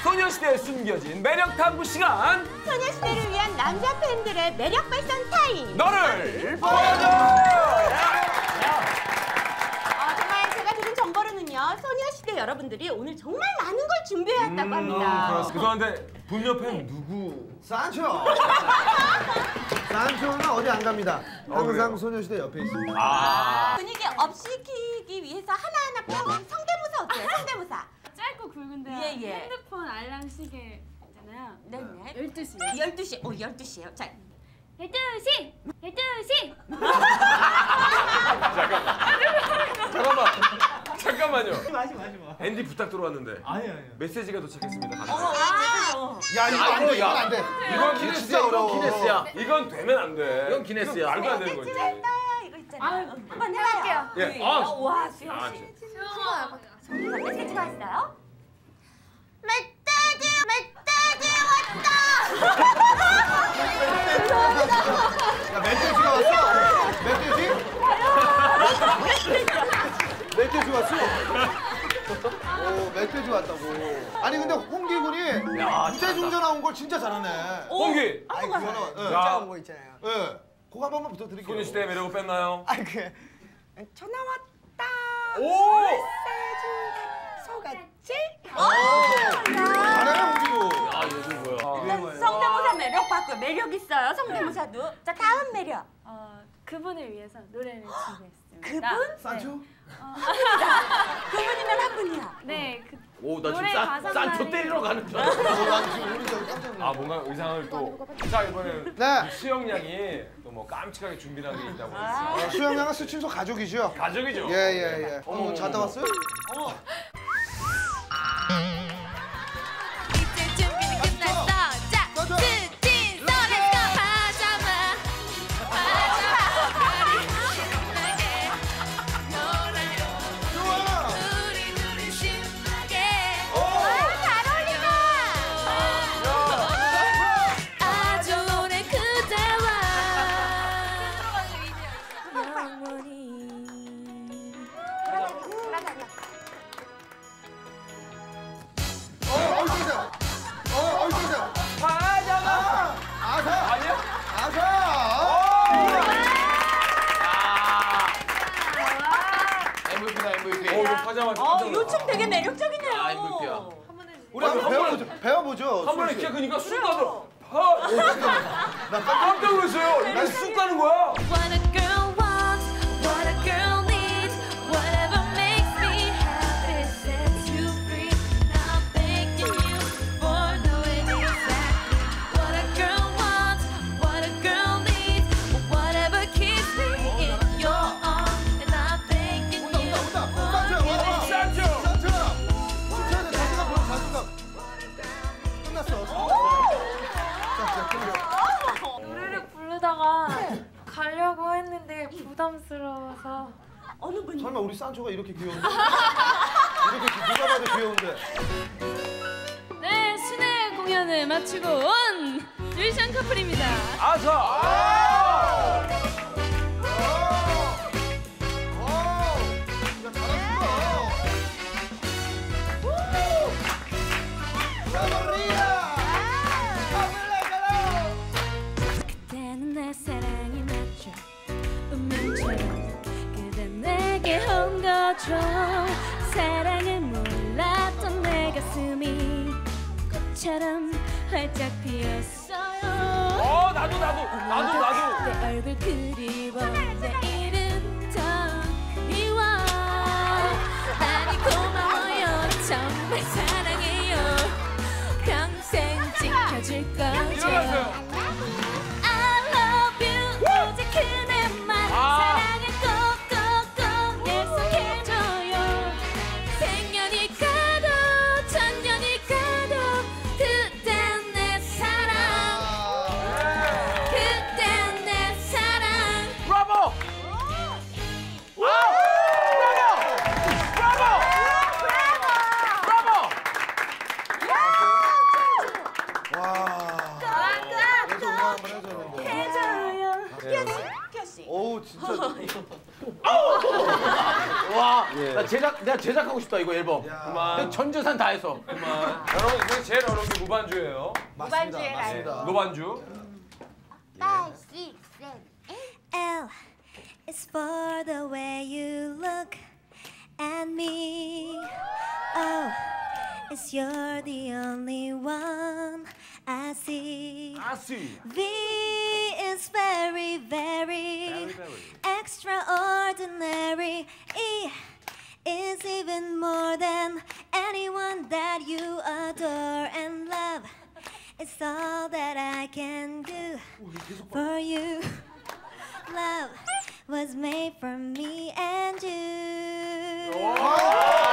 소녀시대에 숨겨진 매력 탐구 시간. 소녀시대를 위한 남자 팬들의 매력 발산 타임. 너를 보여줘. 정말 제가 들은 정보로는요, 소녀시대 여러분들이 오늘 정말 많은 걸 준비해왔다고 합니다. 그런데 분녀 팬 누구? 산초! 산초는 어디 안 갑니다. 항상 그래요? 소녀시대 옆에 있습니다. 분위기 업시키기 위해서 하나하나 뽑은 성대모사 어때요? 성대모사. 짧고 굵은데요. 예, 예. 핸드폰 알람 시계 있잖아요. 네네. 12시. 12시. 12시에요. 자, 12시! 12시! 잠깐만요. 마지 마. 앤디 부탁 들어왔는데. 아니요. 메시지가 도착했습니다. 야, 이거 안 돼, 이거 안 돼. 이건 진짜 기네스야. 이건 어려워. 기네스야. 이건 되면 안 돼. 이건 기네스야. 말도 안 되는 거지. 이거 있잖아요. 한번 해봐요. 예. 와, 수영 아, 씨. 메시지가 왔어요? 야, 멧돼지가 왔어? 멧돼지? 멧돼지 왔어? 오, 멧돼지 왔다고. 아니, 근데 홍기군이 무대중전 나온 걸 진짜 잘하네. 홍기. 아니, 그거는. 예. 자, 거 있잖아요. 예. 그거 한 번만 부탁드릴게요. 소녀시대 매력을 뺐나요? 전화 왔다. 오! 소같이? 잘해, 홍기군. 아, 요즘 뭐야? 성대모사 매력 봤고요. 매력 있어요. 성대모사도. 자, 다음 매력. 그분을 위해서 노래를 준비했습니다. 그분? 산초? 그분이면 한 분이야. 네, 오, 나 노래 지금 가사만 산초 때리러 가는 줄 알았어. 난 지금 우리 저기 깜짝 놀랐어. 아, 뭔가 의상을 또. 자, 이번에는 네. 수영 양이 또 뭐 깜찍하게 준비한 게 있다고 했어요. 수영양은 스친소 가족이죠? 가족이죠? 예. 어머, 자다 왔어요? 이제 준비는 끝났어. 자, 꺼져. 스친 너네가 파자마. 파리 신나게 놀아요. 좋아. 우리 신나게. 잘 어울린다. 아주 오래 그대와 영원히. 얼굴이다. 얼굴이다. 파자마! 아사. 아니야? 아사. MVP다, MVP. 이거 파자마 깜짝 놀랐어. 요즘 되게 매력적이네요. 아, MVP야. 우리 한번 배워보죠. 한 번에 수희 씨. 키가 크니까 쑥 가더라. 나 깜짝 놀랐어요. 난쑥 가는 거야. What a girl wants, what a girl needs, whatever makes me happy sets you free. Not begging you for knowing exactly what a girl wants, what a girl needs, whatever keeps me in your arms. And not begging you for giving. 산초! 산초. 칭찬해. 자신감 보여. 자신감. 끝났어. 자, 끝났어. 노래를 부르다가 가려고 했는데 부담스러워서. 어느 분이? 설마 우리 산초가 이렇게 귀여운데? 이렇게 누가 봐도 귀여운데. 네, 순회 공연을 마치고 온 류시안 커플입니다. 아사! 진짜 잘했어. 그때는 내 사랑이 맞죠 운명처럼 그대 내게 온 거죠 사랑을 몰랐던 내 가슴이 꽃처럼 활짝 피었어요 나도. 내 얼굴 그리워 내 이름 더 그리워 아니 고마워요 정말 사랑해요 평생 지켜줄 거죠 일어났어요. I love you 오직 그대만 사랑을 꼭꼭꼭 약속해줘요 생년이 가도 천년이 가도 그댄 내 사랑 그댄 내 사랑 브라보! 브라보! 씨. 어우 진짜. 와, 예. 내가 제작하고 싶다 이거 앨범. 그만. 내가 전 재산 다 해서. 그만. 여러분 이게 제일 어려운 게 무반주예요. 무반주의 맞습니다. 노반주. 5, 6, 7, 8. L is for the way you look at me. O is you're the only one I see. 아씨. V is very, very extraordinary. E is even more than anyone that you adore. And love is all that I can do for you. Love was made for me and you.